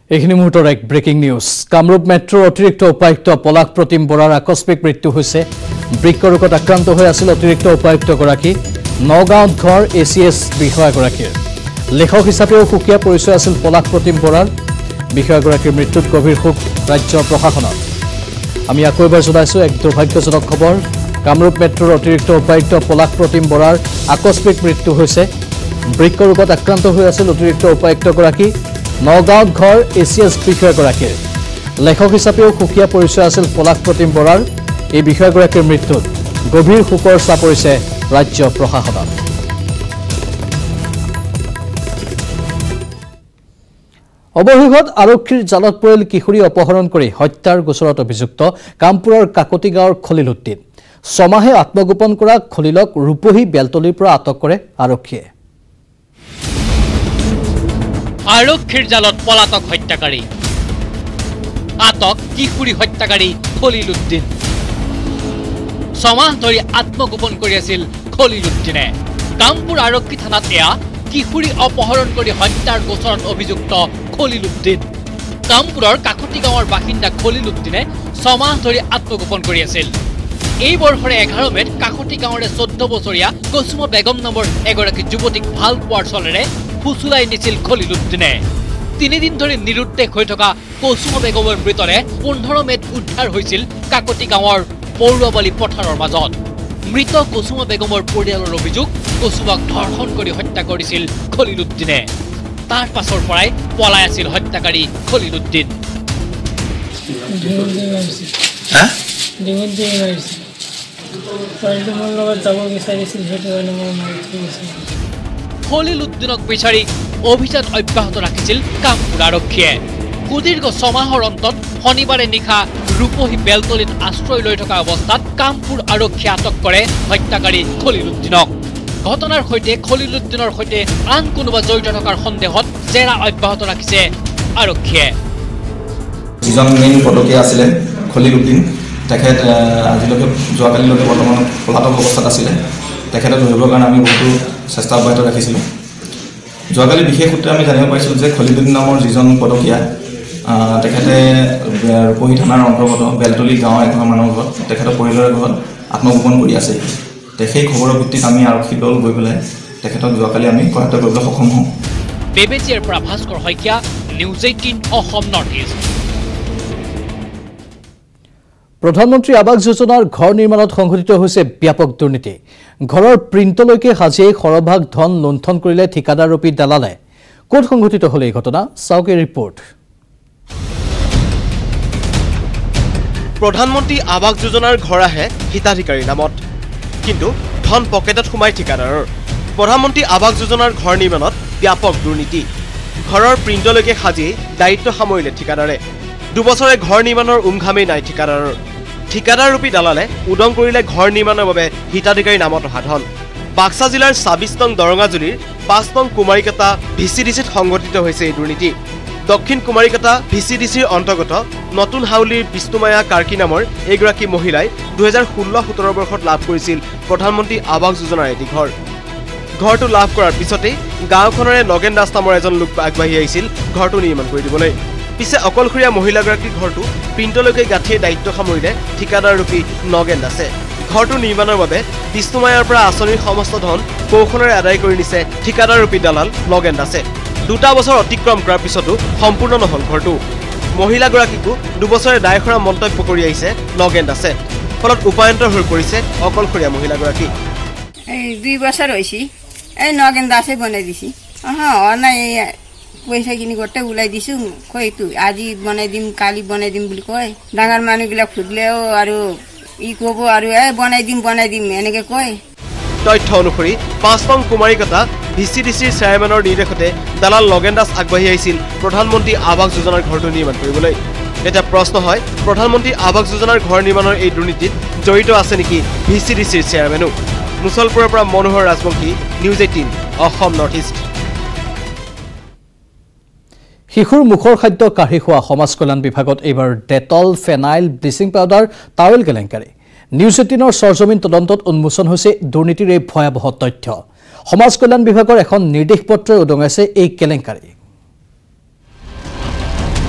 এইখিনি মুহূৰ্তৰ এক ব্ৰেকিং নিউজ কামৰূপ মেট্ৰৰ অতিৰিক্ত উপায়ুক্ত পলাশ প্ৰতিম বৰাৰ আকস্মিক মৃত্যু হৈছে বৃক্ক ৰোগত আক্ৰান্ত হৈ আছিল অতিৰিক্ত উপায়ুক্তগৰাকী নগাঁৱত ঘৰ এচিএছ বিষয়াগৰাকীৰ লেখক হিচাপেও সুকীয়া পৰিচয় আছিল পলাশ প্ৰতিম বৰাৰ বিষয়াগৰাকীৰ মৃত্যুত গভীৰ শোক ৰাজ্য প্ৰশাসনৰ আমি আকৌ এবাৰ জনাইছো এক দুৰ্ভাগ্যজনক খবৰ কামৰূপ মেট্ৰৰ অতিৰিক্ত উপায়ুক্ত পলাশ প্ৰতিম বৰাৰ আকস্মিক মৃত্যু হৈছে বৃক্ক ৰোগত আক্ৰান্ত হৈ আছিল অতিৰিক্ত উপায়ুক্তগৰাকী নগাঁৱত ঘৰ এচিএছ বিষয়াগৰাকীৰ লেখক হিচাপেও সুকীয়া পৰিচয় আছিল পলাশ প্ৰতিম বৰাৰ এই বিষয়াগৰাকীৰ মৃত্যুত গভীৰ শোকৰ ছাপ পৰিছে ৰাজ্য প্ৰশাসনত অৱশেষত আৰক্ষীৰ জালত পৰিল কিশোৰী অপহৰণ কৰি হত্যাৰ গোচৰত অভিযুক্ত কামপুৰৰ কাকতি গাঁৱৰ খলিল উদ্দিন ছমাহে আত্মগোপন কৰা খলিলক ৰূপহী বেলতলিৰ পৰা আটক কৰে আৰক্ষীয়ে আৰক্ষীৰ জালত পলাতক হত্যাকাৰী আটক কিশোৰী হত্যাকাৰী খলিল উদ্দিন ছমাহ ধৰি আত্মগোপন কৰি আছিল খলিল উদ্দিনে কামপুৰ আৰক্ষী থানাত এয়া কিশোৰী অপহৰণ কৰি হত্যাৰ গোচৰত অভিযুক্ত খলিল উদ্দিন কামপুৰৰ কাকতি গাঁৱৰ বাসিন্দা খলিল উদ্দিনে ছমাহ ধৰি আত্মগোপন কৰি আছিল এই বৰ্ষৰে 11 মেত কাকতি গাঁৱৰে 14 বছৰীয়া কুসুমা বেগম নামৰ এগৰাকী যুৱতীক ভাল পোৱাৰ চলেৰে ফুচুলাই নিছিল খলিল উদ্দিনে 3 দিন ধৰি নিৰুদ্দেশ হৈ থকা কুসুমা বেগমৰ মৃতদেহ 15 মেত উদ্ধাৰ হৈছিল কাকতি গাঁৱৰ পৌৰবালি পথাৰৰ মাজত মৃত কুসুমা বেগমৰ পৰিয়ালৰ অভিযোগ কুসুমাক ধৰ্ষণ কৰি হত্যা কৰিছিল খলিল উদ্দিনে তাৰ পাছৰ পৰাই পলাই আছিল হত্যাকাৰী খলিল উদ্দিন খলিল উদ্দিনক বিচাৰি অভিযান অব্যাহত ৰাখিছিল কামপুৰ আৰক্ষীয়ে সুদীৰ্ঘ ছমাহৰ অন্তত শনিবাৰে নিশা ৰূপহী বেলতলিত আশ্ৰয় লৈ থকা অৱস্থাত কামপুৰ আৰক্ষীয়ে আটক কৰে হত্যাকাৰী খলিল উদ্দিনক ঘটনাৰ সৈতে খলিল উদ্দিনৰ সৈতে আন কোনোবা জড়িত থকাৰ সন্দেহত জেৰা অব্যাহত ৰাখিছে আৰক্ষীয়ে যিজন মেইন পদকীয়া আছিলে খলিল উদ্দিন তেখেত আজিলৈকে যোৱাকালিলৈকে বৰ্তমান পলাতক অৱস্থাত আছিলে তেখেতক ধৰিবৰ কাৰণে আমি বহুতো চেষ্টা অব্যাহত ৰাখিছিলোঁ যোৱাকালি বিশেষ সূত্ৰে আমি জানিব পাৰিছিলোঁ যে খলিল উদ্দিন নামৰ যিজন পদকীয়া তেখেতে ৰূপহী থানাৰ অন্তৰ্গত বেলতলি গাঁৱৰ এখন মানুহৰ ঘৰত তেখেতৰ পৰিয়ালৰ ঘৰত আত্মগোপন কৰি আছে সেই খবৰৰ ভিত্তিত আমি আৰক্ষী দল গৈ পেলাই তেখেতক যোৱাকালি আমি কৰায়ত্ব কৰিবলৈ সক্ষম হওঁ বেবেজিয়াৰ পৰা Bhaskar Saikia news 18 Assam north east প্ৰধানমন্ত্ৰী আৱাস যোজনাৰ ঘৰ নিৰ্মাণত সংঘটিত হৈছে ব্যাপক দুৰ্নীতি ঘৰৰ প্ৰিণ্টলৈকে সাজিয়ে সৰভাগ ধন লুণ্ঠন কৰিলে ঠিকাদাৰৰূপী দালালে ক'ত সংঘটিত হ'ল এই ঘটনা চাওক এই ৰিপৰ্ট প্ৰধানমন্ত্ৰী আৱাস যোজনাৰ ঘৰ আহে হিতাধিকাৰীৰ নামত কিন্তু ধন পকেটত সোমাই ঠিকাদাৰৰ প্ৰধানমন্ত্ৰী আৱাস যোজনাৰ ঘৰ নিৰ্মাণত ব্যাপক দুৰ্নীতি ঘৰৰ প্ৰিণ্টলৈকে সাজিয়ে দায়িত্ব সামৰিলে ঠিকাদাৰে দুবছৰে ঘৰ নিৰ্মাণৰ উমঘামেই নাই ঠিকাদাৰৰ ঠিকাদাৰৰূপী দালালে উদং কৰিলে ঘৰ নিৰ্মাণৰ বাবে হিতাধিকাৰীৰ নামত অহা ধন বাক্সা জিলাৰ ২৬ নং দৰঙাজুলিৰ ৫ নং কুমাৰিকাটা ভিচিডিচিত সংঘটিত হৈছে এই দুৰ্নীতি দক্ষিণ কুমাৰিকাটা ভিচিডিচিৰ অন্তৰ্গত নতুন হাউলিৰ বিষ্ণুমায়া কাৰ্কি নামৰ এগৰাকী মহিলাই ২০১৬-১৭ বৰ্ষত লাভ কৰিছিল প্ৰধানমন্ত্ৰী আৱাস যোজনাৰ এটি ঘৰ ঘৰটো লাভ কৰাৰ পিছতেই গাঁওখনৰে নগেন দাস নামৰ এজন লোক আগবাঢ়ি আহিছিল ঘৰটো নিৰ্মাণ কৰি দিবলৈ পিছে অকলশৰীয়া মহিলাগৰাকীৰ ঘৰটো প্ৰিণ্টলৈকে গাঁঠিয়ে দায়িত্ব সামৰিলে ঠিকাদাৰৰূপী নগেন দাসে ঘৰটো নিৰ্মাণৰ বাবে বিষ্ণুমায়াৰ পৰা আঁচনিৰ সমস্ত ধন কৌশলেৰে আদায় কৰি নিছে ঠিকাদাৰৰূপী দালাল নগেন দাসে 2 বছৰ অতিক্ৰম কৰাৰ পিছতো সম্পূৰ্ণ নহল ঘৰটো মহিলাগৰাকীকো 2 বছৰে দায়খৰা মন্তব্য কৰি আহিছে নগেন দাসে ফলত উপায়ন্তৰ হৈ পৰিছে অকলশৰীয়া মহিলাগৰাকী এই 2 বছৰ হৈছে এই নগেন দাসে বনাই দিছি নাই পইচা কিনি গোটেই ওলাই দিছো কয়তো আজি বনাই দিম কালি বনাই দিম বুলি কয় ডাঙৰ মানুহবিলাক ফুটলেও আৰু ই ক'ব আৰু বনাই দিম এনেকে কয় তথ্য অনুসৰি ৫ নং কুমাৰিকাটা ভিচিডিচিৰ চেয়াৰমেনৰ নিৰ্দেশতে দালাল নগেন দাস আগবাঢ়ি আহিছিল প্ৰধানমন্ত্ৰী আৱাস যোজনাৰ ঘৰটো নিৰ্মাণ কৰিবলৈ এটা প্ৰশ্ন হয় প্ৰধানমন্ত্ৰী আৱাস যোজনাৰ ঘৰ নিৰ্মাণৰ এই দুৰ্নীতিত জড়িত আছে নেকি ভিচিডিচিৰ চেয়াৰমেনো মুছলপুৰৰ পৰা Manohar Rajbongshi news 18 Assam north east শিশুৰ মুখৰ খাদ্য কাঢ়ি খোৱা সমাজ কল্যাণ বিভাগত এইবাৰ Dettol phenyl bleaching powder towel কেলেংকাৰী নিউজ 18ৰ সৰজমিন তদন্তত উন্মোচন হৈছে দুৰ্নীতিৰ এই ভয়াৱহ তথ্য সমাজ কল্যাণ বিভাগৰ এখন নিৰ্দেশ পত্ৰ উদঙাইছে এই কেলেংকাৰী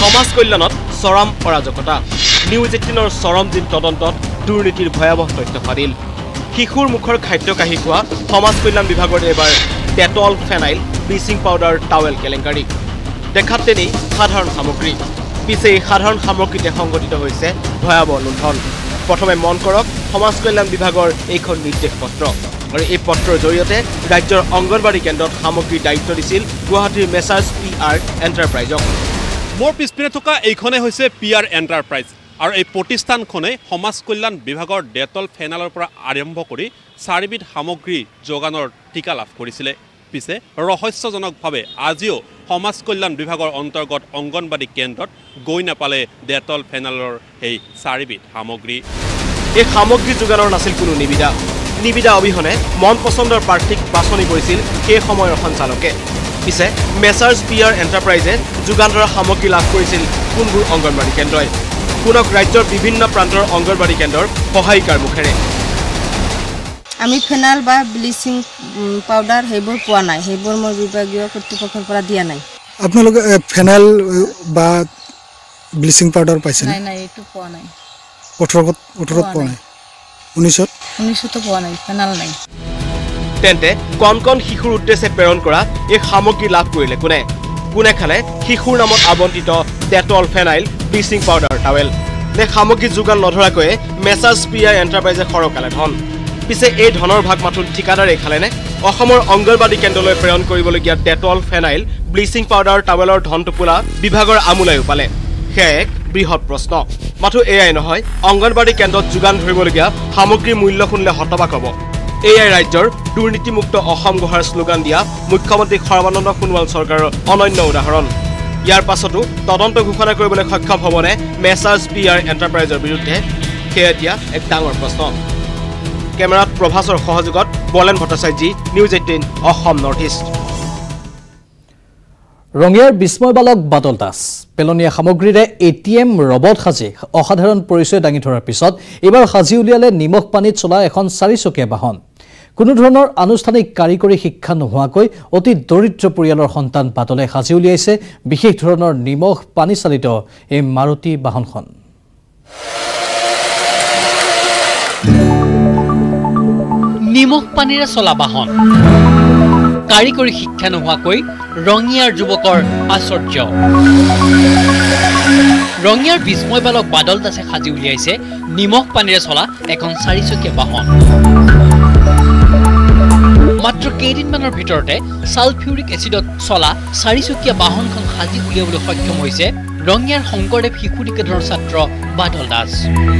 সমাজ কল্যাণত চৰম অৰাজকতা নিউজ 18ৰ চৰম দিন তদন্তত দুৰ্নীতিৰ ভয়াৱহ তথ্য ফাদিল শিশুৰ মুখৰ খাদ্য কাহি খোৱা সমাজ কল্যাণ বিভাগৰ এবাৰ Dettol phenyl bleaching powder towel কেলেংকাৰী দেখাত তেনেই সাধাৰণ সামগ্ৰী পিছে এই সাধাৰণ সামগ্ৰীতে সংঘটিত হৈছে ভয়াৱহ লুণ্ঠন প্ৰথমে মন কৰক সমাজ কল্যাণ বিভাগৰ এইখন নিৰ্দেশ পত্ৰ আৰু এই পত্ৰৰ জৰিয়তে ৰাজ্যৰ অংগনবাড়ী কেন্দ্ৰত সামগ্ৰীৰ দায়িত্ব দিছিল গুৱাহাটীৰ মেছাৰ্ছ PR এণ্টাৰপ্ৰাইজক মোৰ পিছপিনে থকা এইখনে হৈছে PR এণ্টাৰপ্ৰাইজ আৰু এই প্ৰতিষ্ঠানখনে সমাজ কল্যাণ বিভাগৰ ডেটল ফেনাইলৰ পৰা আৰম্ভ কৰি চাৰিবিধ সামগ্ৰী যোগানৰ ঠিকা লাভ কৰিছিলে পিছে ৰহস্যজনকভাৱে আজিও সমাজ কল্যাণ বিভাগৰ অন্তৰ্গত অংগনবাড়ী কেন্দ্ৰত গৈ নাপালে ডেটল ফেনাইলৰ এই চাৰিবিধ সামগ্ৰী এই সামগ্ৰী যোগানৰ নাছিল কোনো নিবিদা অবিহনে মন পছন্দৰ প্ৰাৰ্থীক বাছনি কৰিছিল সেই সময়ৰ সঞ্চালকে পিছে মেছাৰ্ছ PR এণ্টাৰপ্ৰাইজে যোগান ধৰা সামগ্ৰী লাভ কৰিছিল কোনবোৰ অংগনবাড়ী কেন্দ্ৰই কোনক ৰাজ্যৰ বিভিন্ন প্ৰান্তৰ অংগনবাড়ী কেন্দ্ৰৰ সহায়িকাৰ মুখেৰে আমি ফেনাইল বা ব্লিচিং পাউডাৰ হেবোৰ পোৱা নাই হেবোৰ মই বিভাগীয় কৰ্তৃপক্ষৰ পৰা দিয়া নাই আপোনালোকে ফেনাইল বা ব্লিচিং পাউডাৰ পাইছে নাই নাই এটো পোৱা নাই 18 পোৱা নাই 19 তো পোৱা নাই ফেনাইল নাই তেন্তে কণ শিশুৰ উদ্দেশ্যে প্ৰেৰণ কৰা এই সামগ্ৰী লাভ কৰিলে কোনে খালে শিশুৰ নামত আবণ্টিত Dettol phenyl bleaching powder towel নে সামগ্ৰী যোগান নধৰাকৈ মেছাৰ্ছ PR এণ্টাৰপ্ৰাইজে সৰকালে ধন পিছে এই ধনৰ ভাগ মাথোন ঠিকাদাৰে খালেনে অসমৰ অংগনবাড়ী কেন্দ্ৰলৈ প্ৰেৰণ কৰিবলগীয়া ডেটল ফেনাইল ব্লিচিং পাউডাৰ টাৱেলৰ ধন টোপোলা বিভাগৰ আমোলাইও পালে সেয়া এক বৃহৎ প্ৰশ্ন মাথো এয়াই নহয় অংগনবাড়ী কেন্দ্ৰত যোগান ধৰিবলগীয়া সামগ্ৰীৰ মূল্য শুনিলে হতবাক হ'ব এয়াই ৰাজ্যৰ দুৰ্নীতিমুক্ত অসম গঢ়াৰ শ্লোগান দিয়া মুখ্যমন্ত্ৰী সৰ্বানন্দ সোণোৱাল চৰকাৰৰ অনন্য উদাহৰণ ইয়াৰ পাছতো তদন্ত ঘোষণা কৰিবলৈ সক্ষম হ'বনে মেছাৰ্ছ PR এণ্টাৰপ্ৰাইজৰ বিৰুদ্ধে সেয়া এতিয়া এক ডাঙৰ প্ৰশ্ন কেমেৰাত প্ৰভাসৰ সহযোগত Bolen Bhattacharya news 18 Assam north east ৰঙিয়াৰ বিস্ময় বালক বাদল দাস পেলনীয়া সামগ্ৰীৰে ATM ৰবট সাজি অসাধাৰণ পৰিচয় দাঙি ধৰাৰ পিছত এবাৰ সাজি উলিয়ালে নিমখ পানীত চলা এখন 4-চকীয়া বাহন কোনো ধৰণৰ আনুষ্ঠানিক কাৰিকৰী শিক্ষা নোহোৱাকৈ অতি দৰিদ্ৰ পৰিয়ালৰ সন্তান বাদলে সাজি উলিয়াইছে বিশেষ ধৰণৰ নিমখ পানী চালিত এই মাৰুতি বাহনখন নিমখ পানীৰে চলা বাহন কাৰিকৰী শিক্ষা নোহোৱাকৈ ৰঙিয়াৰ যুৱকৰ আশ্চৰ্য ৰঙিয়াৰ বিস্ময় বালক বাদল দাসে সাজি উলিয়াইছে নিমখ পানীৰে চলা এখন 4-চকীয়া বাহন মাত্ৰ কেইদিনমানৰ ভিতৰতে সালফিউৰিক এচিডত চলা 4-চকীয়া বাহনখন সাজি উলিয়াবলৈ সক্ষম হৈছে ৰঙিয়াৰ শংকৰদেৱ শিশু নিকেতনৰ ছাত্ৰ বাদল দাস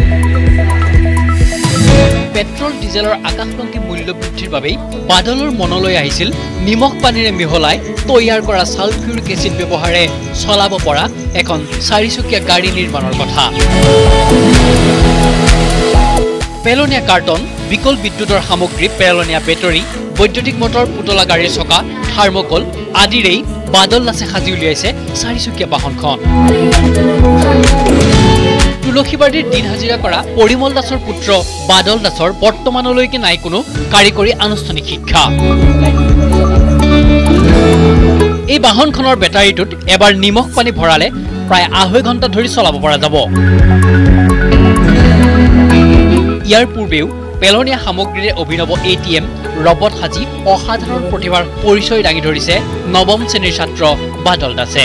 পেট্ৰল ডিজেলৰ আকাশলংঘী মূল্য বৃদ্ধিৰ বাবে বাদলৰ মনলৈ আহিছিল নিমখ পানীৰে মিহলাই তৈয়াৰ কৰা সালফিউৰিক এচিড ব্যৱহাৰে চলাব পৰা এখন 4-চকীয়া গাড়ী নিৰ্মাণৰ কথা পেলনীয়া কাৰ্টন বিকল বিদ্যুতৰ সামগ্ৰী পেলনীয়া বেটাৰী বৈদ্যুতিক মটৰ পুতলা গাড়ীৰ চকা থাৰ্মোকল আদিৰেই বাদল দাসে সাজি উলিয়াইছে 4-চকীয়া বাহনখন তুলসীবাৰীৰ দিন হাজিৰা কৰা পৰিমল দাসৰ পুত্ৰ বাদল দাসৰ বৰ্তমানলৈকে নাই কোনো কাৰিকৰী আনুষ্ঠানিক শিক্ষা এই বাহনখনৰ বেটাৰীটোত এবাৰ নিমখ পানী ভৰালে প্ৰায় 2.5 ঘণ্টা ধৰি চলাব পৰা যাব ইয়াৰ পূৰ্বেও পেলনীয়া সামগ্ৰীৰে অভিনৱ ATM ৰবট সাজি অসাধাৰণ প্ৰতিভাৰ পৰিচয় দাঙি ধৰিছে নৱম শ্ৰেণীৰ ছাত্ৰ বাদল দাসে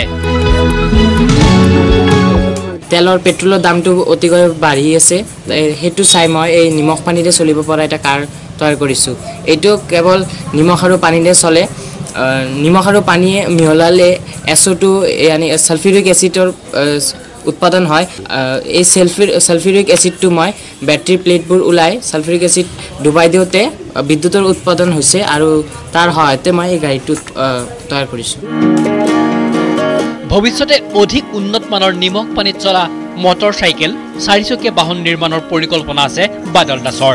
তেলৰ পেট্ৰলৰ দামটো অতিকৈ বাঢ়ি আছে হেতু চাই মই এই নিমখ পানীৰে চলিব পৰা এটা কাৰ তৈয়াৰ কৰিছো এটো কেৱল নিমখ আৰু পানীৰে চলে নিমখ আৰু পানীয়ে মিহলালে SO2 yani সালফিউৰিক এচিডৰ উৎপাদন হয় এই সালফিউৰিক এচিডটো মই ব্যাটাৰী প্লেটবোৰ উলাই সালফিউৰিক এচিড ডুবাই দিওতে বিদ্যুতৰ উৎপাদন হৈছে আৰু তাৰ সহায়তে মই এই গাড়ীটো তৈয়াৰ কৰিছো ভৱিষ্যতে অধিক উন্নত মানৰ নিমখ পানীত চলা মটৰচাইকেল 4-চকীয়া বাহন নিৰ্মাণৰ পৰিকল্পনা আছে বাদল দাসৰ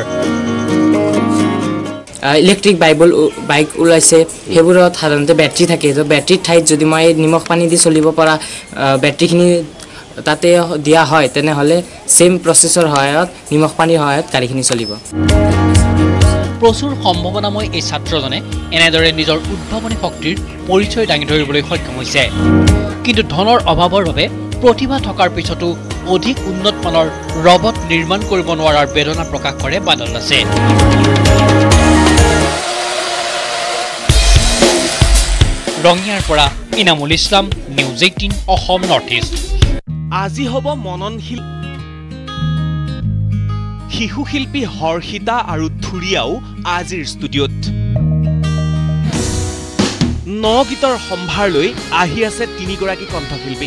ইলেক্ট্ৰিক বাইক উলাইছে হেবোৰত সাধাৰণতে বেটাৰী থাকে তো বেটাৰী ঠাইত যদি মই নিমখ পানী দি চলিব পৰা বেটাৰীখিনি তাতে দিয়া হয় তেনেহলে সেম প্ৰচেছৰ সহায়ত নিমখ পানীৰ সহায়ত গাড়ীখিনি চলিব প্ৰচুৰ সম্ভাৱনাময় এই ছাত্ৰজনে এনেদৰে নিজৰ উদ্ভাৱনী শক্তিৰ পৰিচয় দাঙি ধৰিবলৈ সক্ষম হৈছে কিন্তু ধনৰ অভাৱৰ বাবে প্ৰতিভা থকাৰ পিছতো অধিক উন্নত মানৰ ৰবট নিৰ্মাণ কৰিব নোৱাৰাৰ বেদনা প্ৰকাশ কৰে বাদল দাসে ৰঙিয়াৰ পৰা Inamul Islam news 18 Assam north east আজি হ'ব মননশীল শিশু শিল্পী হৰ্ষিতা আৰু থুৰিয়াও আজিৰ ষ্টুডিঅ'ত ন গীতৰ সম্ভাৰ লৈ আহি আছে তিনিগৰাকী কণ্ঠশিল্পী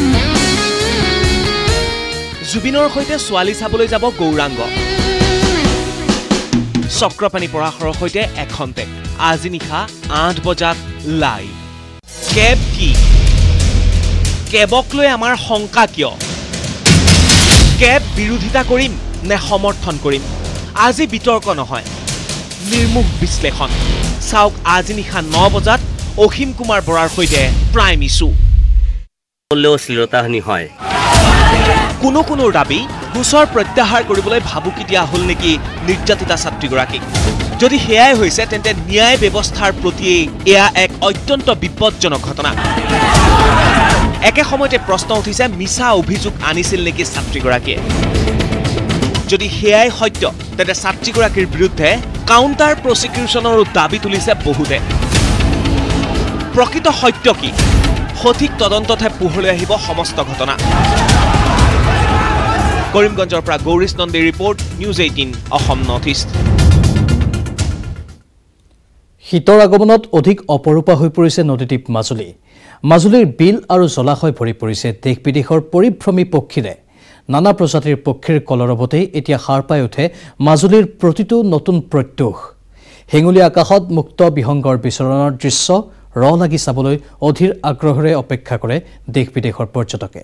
জুবিনৰ সৈতে ছোৱালী চাবলৈ যাব গৌৰাংগ চক্ৰপাণী পৰাশৰৰ সৈতে এখন্তে আজি নিশা 8 বজাত লাইভ কেব কি কেবক লৈ আমাৰ শংকা কিয় কেব বিৰোধিতা কৰিম নে সমৰ্থন কৰিম আজি বিতৰ্ক নহয় নিৰ্মুখ বিশ্লেষণ চাওক আজি নিশা 9 বজাত অসীম কুমাৰ বৰাৰ সৈতে প্ৰাইম ইছ্যু শ্লীলতাহানি হয় কোনো দাবী গোচৰ প্ৰত্যাহাৰ কৰিবলৈ ভাবুকি দিয়া হ'ল নেকি নিৰ্যাতিতা ছাত্ৰীগৰাকীক যদি হেয়াই হৈছে তেন্তে ন্যায় ব্যৱস্থাৰ প্ৰতি এয়া এক অত্যন্ত বিপদজনক ঘটনা একে সময়তে প্ৰশ্ন উঠিছে মিছা অভিযোগ আনিছিল নেকি ছাত্ৰীগৰাকীয়ে যদি হেয়াই সত্য তেন্তে ছাত্ৰীগৰাকীৰ বিৰুদ্ধে কাউণ্টাৰ প্ৰচিকিউশ্যনৰ দাবী তুলিছে বহুতে প্ৰকৃত সত্য কি সঠিক তদন্ততহে পোহৰলৈ আহিব সমস্ত ঘটনা কৰিমগঞ্জৰ পৰা গৌৰীশ নন্দীৰ report news 18 Assam north east শীতৰ আগমনত অধিক অপৰূপা হৈ পৰিছে নদীদ্বীপ মাজুলী মাজুলীৰ বিল আৰু জলাশয় ভৰি পৰিছে দেশ বিদেশৰ পৰিভ্ৰমী পক্ষীৰে নানা প্ৰজাতিৰ পক্ষীৰ কলৰৱতে এতিয়া সাৰ পাই উঠে মাজুলীৰ প্ৰতিটো নতুন প্ৰত্যুষ হেঙুলী আকাশত মুক্ত বিহংগৰ বিচৰণৰ দৃশ্য লাগি চাবলৈ অধীৰ আগ্ৰহেৰে অপেক্ষা কৰে দেশ বিদেশৰ পৰ্যটকে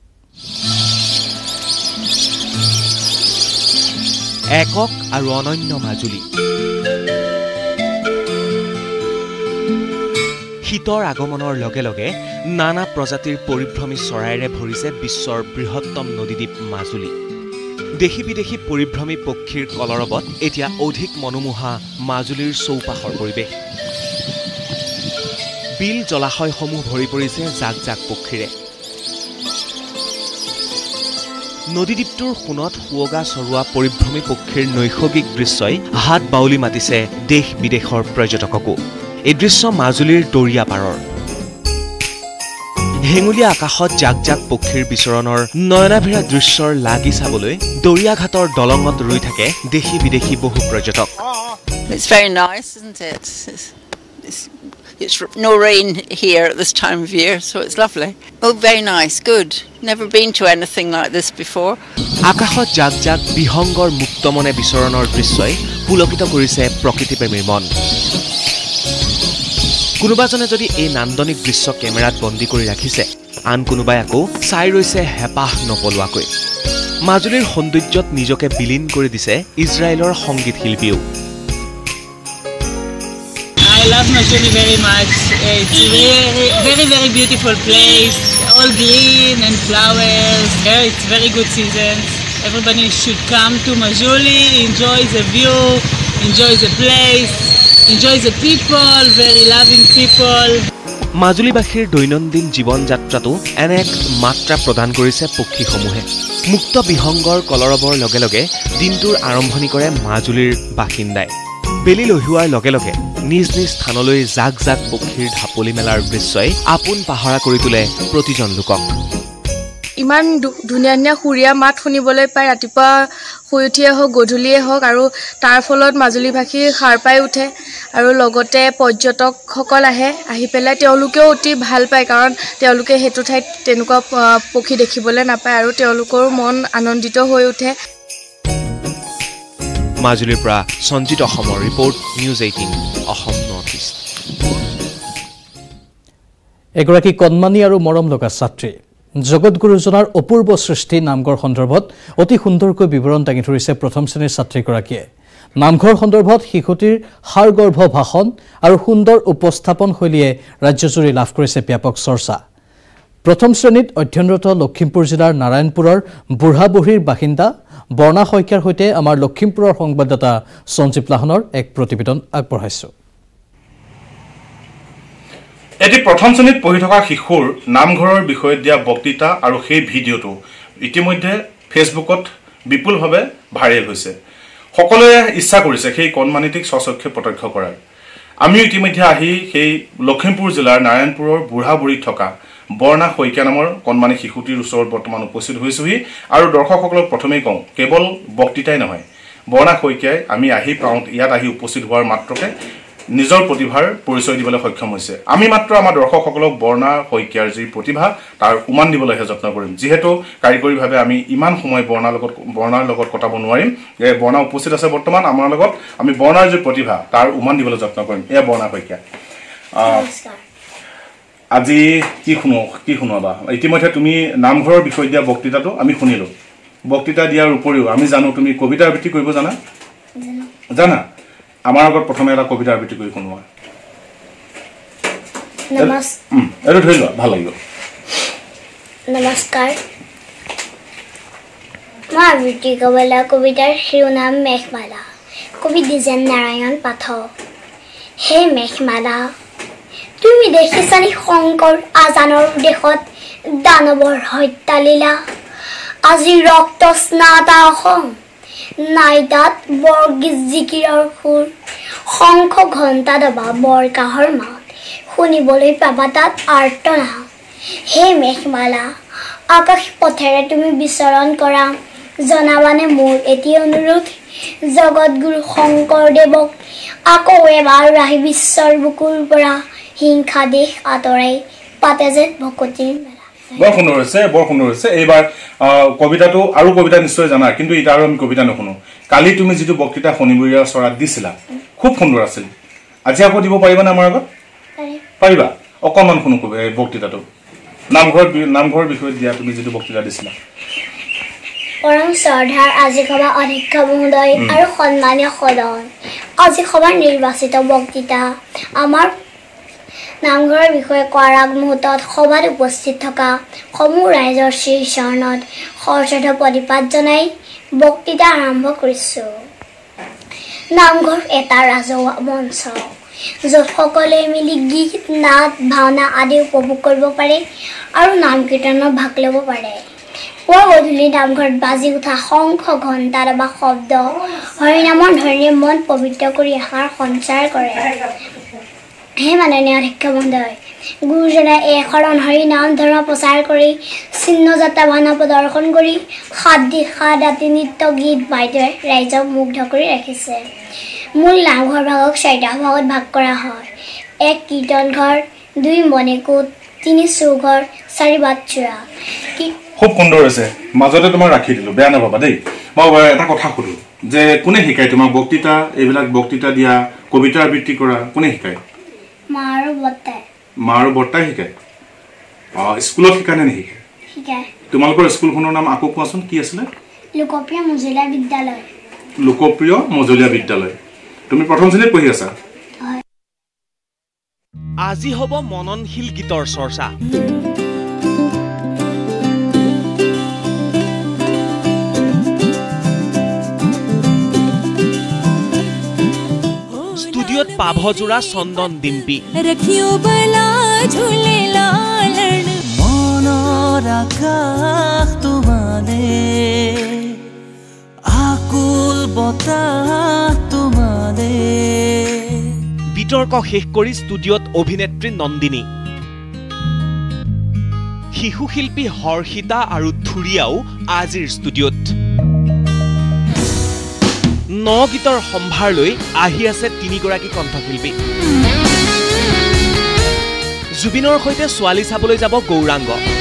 একক আৰু অনন্য মাজুলী শীতৰ আগমনৰ লগে লগে নানা প্ৰজাতিৰ পৰিভ্ৰমী চৰাইৰে ভৰিছে বিশ্বৰ বৃহত্তম নদীদ্বীপ মাজুলী দেশী বিদেশী পৰিভ্ৰমী পক্ষীৰ কলৰৱত এতিয়া অধিক মনোমোহা মাজুলীৰ চৌপাশৰ পৰিৱেশ বিল জলাশয়সমূহ ভৰি পৰিছে জাক জাক পক্ষীৰে নদীদ্বীপটোৰ সোণত সুৱগা চৰোৱা পৰিভ্ৰমী পক্ষীৰ নৈসৰ্গিক দৃশ্যই হাত বাউলি মাতিছে দেশ বিদেশৰ পৰ্যটককো এই দৃশ্য মাজুলীৰ দৰিয়া পাৰৰ হেঙুলীয়া আকাশত জাক জাক পক্ষীৰ বিচৰণৰ নয়নাভিৰা দৃশ্যৰ লাগি চাবলৈ দৰিয়াঘাটৰ দলঙত ৰৈ থাকে দেশী বিদেশী বহু পৰ্যটক It's very nice, isn't it? It's no rain here at this time of year, so it's lovely. Oh, very nice, good. Never been to anything like this before. আকাশত জাক জাক বিহংগৰ মুক্তমনে বিচৰণৰ দৃশ্যই পুলকিত কৰিছে প্ৰকৃতিপ্ৰেমীৰ মন কোনোবাজনে যদি এই নান্দনিক দৃশ্য কেমেৰাত বন্দী কৰি ৰাখিছে আন কোনোবাই আকৌ চাই ৰৈছে হেপাহ নপলোৱাকৈ মাজুলীৰ সৌন্দৰ্যত নিজকে বিলীন কৰি দিছে ইজৰাইলৰ সংগীত শিল্পীও I love Majuli very much. It's very, very beautiful place. All green and flowers. Yeah, it's very good season. Everybody should come to Majuli, enjoy the view, enjoy the place, enjoy the people, very loving people. মাজুলীবাসীৰ দৈনন্দিন জীৱন যাত্ৰাটো এনে এক মাত্ৰা প্ৰদান কৰিছে পক্ষীসমূহে মুক্ত বিহংগৰ কলৰৱৰ লগে লগে দিনটোৰ আৰম্ভণি কৰে মাজুলীৰ বাসিন্দাই বেলি লহিওৱাৰ লগে লগে নিজ নিজ স্থানলৈ জাক জাক পক্ষীৰ ঢাপলি মেলাৰ দৃশ্যই আপোন পাহৰা কৰি তোলে প্ৰতিজন লোকক ইমান ধুনীয়া ধুনীয়া সুৰীয়া মাত শুনিবলৈ পাই ৰাতিপুৱা শুই উঠিয়ে হওক গধূলিয়ে হওক আৰু তাৰ ফলত মাজুলীভাষী সাৰ পাই উঠে আৰু লগতে পৰ্যটকসকল আহি পেলাই তেওঁলোকেও অতি ভাল পায় কাৰণ তেওঁলোকে সেইটো ঠাইত তেনেকুৱা পক্ষী দেখিবলৈ নাপায় আৰু তেওঁলোকৰ মন আনন্দিত হৈ উঠে মাজুলীৰ পৰা সঞ্জিত অসমৰ report news 18 Assam north east এগৰাকী কণমানি আৰু মৰম লগা ছাত্ৰী জগতগুৰুজনাৰ অপূৰ্ব সৃষ্টি নামঘৰ সন্দৰ্ভত অতি সুন্দৰকৈ বিৱৰণ দাঙি ধৰিছে প্ৰথম শ্ৰেণীৰ ছাত্ৰীগৰাকীয়ে নামঘৰ সন্দৰ্ভত শিশুটিৰ হাড়গৰ্ভ ভাষণ আৰু সুন্দৰ উপস্থাপন শৈলীয়ে ৰাজ্যজুৰি লাভ কৰিছে ব্যাপক চৰ্চা প্ৰথম শ্ৰেণীত অধ্যয়নৰত লখিমপুৰ জিলাৰ নাৰায়ণপুৰৰ বুঢ়াবুঢ়ীৰ বাসিন্দা বৰ্ণা শইকীয়াৰ সৈতে আমাৰ লখিমপুৰৰ সংবাদদাতা সঞ্জীৱ লাহনৰ এক প্ৰতিবেদন আগবঢ়াইছো এটি প্ৰথম শ্ৰেণীত পঢ়ি থকা শিশুৰ নামঘৰৰ বিষয়ে দিয়া বক্তৃতা আৰু সেই ভিডিঅ'টো ইতিমধ্যে ফেচবুকত বিপুলভাৱে ভাইৰেল হৈছে সকলোৱে ইচ্ছা কৰিছে সেই কণমানিটিক স্বচক্ষে প্ৰত্যক্ষ কৰাৰ আমি ইতিমধ্যে আহি সেই লখিমপুৰ জিলাৰ নাৰায়ণপুৰৰ বুঢ়াবুঢ়ীত থকা বৰ্ণা শইকীয়া নামৰ কণমানি শিশুটিৰ ওচৰত বৰ্তমান উপস্থিত হৈছোহি আৰু দৰ্শকসকলক প্ৰথমেই কওঁ কেৱল বক্তৃতাই নহয় বৰ্ণা শইকীয়াই আমি আহি পাওঁ ইয়াত আহি উপস্থিত হোৱাৰ মাত্ৰকে নিজৰ প্ৰতিভাৰ পৰিচয় দিবলৈ সক্ষম হৈছে আমি মাত্ৰ আমাৰ দৰ্শকসকলক বৰ্ণা শইকীয়াৰ যি প্ৰতিভা তাৰ উমান দিবলৈহে যত্ন কৰিম যিহেতু কাৰিকৰীভাৱে আমি ইমান সময় বৰ্ণাৰ লগত কটাব নোৱাৰিম বৰ্ণা উপস্থিত আছে বৰ্তমান আমাৰ লগত আমি বৰ্ণাৰ যি প্ৰতিভা তাৰ উমান দিবলৈ যত্ন কৰিম এয়া বৰ্ণা শইকীয়া আজি কি শুনাবা ইতিমধ্যে তুমি নামঘৰৰ বিষয়ে দিয়া বক্তৃতাটো আমি শুনিলো বক্তৃতা দিয়াৰ উপৰিও আমি জানো তুমি কবিতা আবৃত্তি কৰিব জানা আমাৰ আগত প্ৰথমে এটা কবিতা আবৃত্তি কৰি শুনোৱা এইটো ধৰি লোৱা ভাল লাগিব নমস্কাৰ মই আবৃত্তি কবলা কবিতাৰ শিৰোনাম মেঘমালা কবি দ্বিজেন নাৰায়ণ পাঠক হে মেঘমালা তুমি দেখিছানি শংকৰ আজানৰ দেশত দানৱৰ হত্যালীলা আজি ৰক্ত স্নাতা অসম নাই তাত বৰগীত জিকিৰৰ সুৰ শংখ ঘণ্টা দবা বৰকাহৰ মাত শুনিবলৈ পাবা তাত আৰ্তনা হে মেঘমালা আকাশ পথেৰে তুমি বিচৰণ কৰা জনাবানে মোৰ এটি অনুৰোধ জগতগুৰু শংকৰদেৱক আকৌ এবাৰ ৰাহি বিশ্বৰ বুকুৰ পৰা হিংসা দেশ আঁতৰাই পাতে যেন ভকতিৰ মেলা বৰ সুন্দৰ হৈছে এইবাৰ কবিতাটো আৰু কবিতা নিশ্চয় জানা কিন্তু এটা আৰু আমি কবিতা নুশুনো কালি তুমি যিটো বক্তৃতা শনিবৰীয়া চৰাত দিছিলা খুব সুন্দৰ আছিল আজি আকৌ দিব পাৰিবা না আমাৰ আগত পাৰিবা অকণমান শুনো বক্তৃতাটো নামঘৰৰ বিষয়ে দিয়া তুমি যিটো বক্তৃতা দিছিলা পৰম শ্ৰদ্ধাৰ আজি সভা অধ্যক্ষ মহোদয় আৰু সন্মানীয় সদন আজি সভাৰ নিৰ্বাচিত বক্তৃতা আমাৰ নামঘৰৰ বিষয়ে কোৱাৰ আগমুহূৰ্তত সভাত উপস্থিত থকা সমূহ ৰাইজৰ শ্ৰীচৰণত সশ্ৰদ্ধ প্ৰণিপাত জনাই বক্তৃতা আৰম্ভ কৰিছোঁ নামঘৰ এটা ৰাজহুৱা মঞ্চ য'ত সকলোৱে মিলি গীত নাট ভাওনা আদি উপভোগ কৰিব পাৰে আৰু নাম কীৰ্তনত ভাগ ল'ব পাৰে পুৱা গধূলি নামঘৰত বাজি উঠা শংখ ঘণ্টা দবা শব্দ হৰিনামৰ ধ্বনিৰে মন পবিত্ৰ কৰি আশাৰ সঞ্চাৰ কৰে হে মাননীয় অধ্যক্ষ মহোদয় গুৰুজনাই এখন হৰি নাম ধৰ্ম প্ৰচাৰ কৰি চিহ্ন যাত্ৰা ভাওনা প্ৰদৰ্শন কৰি সাত ৰাতি নৃত্য গীত বাদ্যই ৰাইজক মুগ্ধ কৰি ৰাখিছে মূল নামঘৰ ভাগক 4টা ভাগত ভাগ কৰা হয় 1 কীৰ্তন ঘৰ 2 মণিকূট 3 চৌঘৰ 4 বাটচুৰা খুব সুন্দৰ হৈছে মাজতে তোমাক ৰাখি দিলো বেয়া নাপাবা দেই মই এটা কথা সুধো যে কোনে শিকায় তোমাক বক্তৃতা এইবিলাক বক্তৃতা দিয়া কবিতা আবৃত্তি কৰা কোনে শিকায় মা আৰু বৰ্তাই শিকায় স্কুলত শিকানে শিকায় তোমালোকৰ স্কুলখনৰ নাম আকৌ কোৱাচোন কি আছিলে লোকপ্ৰিয় মজলীয়া বিদ্যালয় তুমি প্ৰথম শ্ৰেণীত পঢ়ি আছা আজি হ'ব মননশীল গীতৰ চৰ্চা ষ্টুডিঅ'ত পাভযোৰা চন্দন ডিম্পি মনৰ আকাশ তোমালে আকুল বতাহ তোমালে বিতৰ্ক শেষ কৰি ষ্টুডিঅ'ত অভিনেত্ৰী নন্দিনী শিশু শিল্পী হৰ্ষিতা আৰু ধুৰিয়াও আজিৰ ষ্টুডিঅ'ত গীতৰ সম্ভাৰ লৈ আহি আছে 3গৰাকী কণ্ঠশিল্পী জুবিনৰ সৈতে ছোৱালী চাবলৈ যাব গৌৰাংগ